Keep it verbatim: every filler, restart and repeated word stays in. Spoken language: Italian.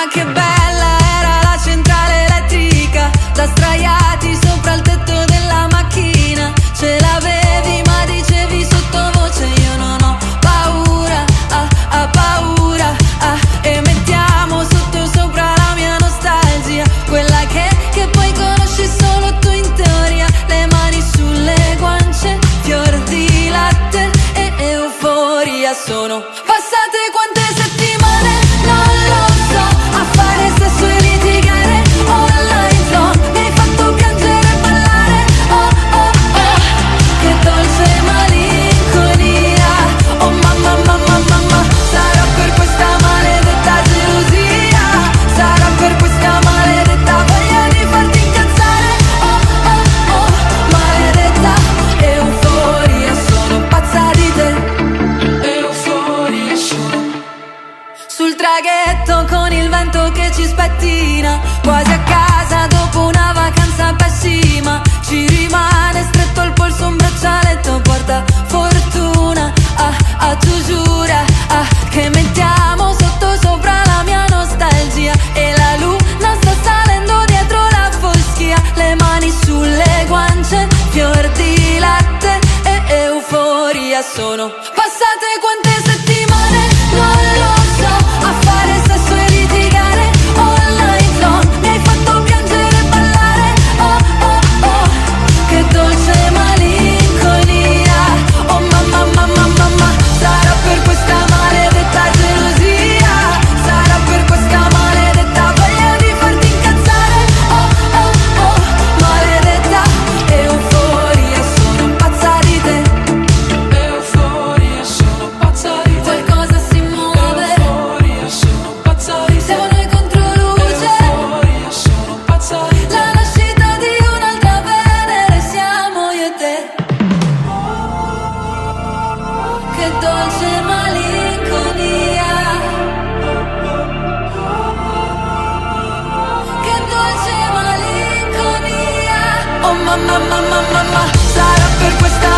Ma che bella era la centrale elettrica, da sdraiati sopra il tetto della macchina. Ce l'avevi ma dicevi sottovoce io non ho paura, ah, ah, paura, ah. E mettiamo sotto sopra la mia nostalgia, quella che, che poi conosci solo tu in teoria. Le mani sulle guance, fior di latte e euforia. Sono passate quante settimane, non lo so, a fare sesso e litigare online zone. Mi hai fatto piangere e ballare, oh oh oh, che dolce malinconia. Oh mamma mamma mamma, sarà per questa maledetta gelosia, sarà per questa maledetta voglia di farti incazzare, oh oh oh, maledetta euforia. Sono pazza di te, euforia sono. Sul traghetto con il vento che ci spettina, quasi a casa dopo una vacanza pessima. Ci rimane stretto al polso un braccialetto porta fortuna, ah, ah, tu giura, ah, che mettiamo sotto sopra la mia nostalgia. E la luna sta salendo dietro la foschia. Le mani sulle guance, fior di latte e euforia. Sono passate quante settimane, non lo so, a fare sesso e litigare online zone. Mi hai fatto piangere e ballare, oh oh oh, che dolce malinconia. Oh mamma mamma mamma, sarà per questa maledetta gelosia, sarà per questa maledetta voglia di farti incazzare, oh oh oh, maledetta euforia. Sono pazza di te, euforia, sono pazza di te. Qualcosa si muove, euforia, sono pazza di te. Siamo noi contro luce, euforia, sono pazza di te. La nascita di un'altra Venere siamo io e te. Che dolce malinconia, che dolce malinconia. Oh mamma mamma mamma, sarà per questa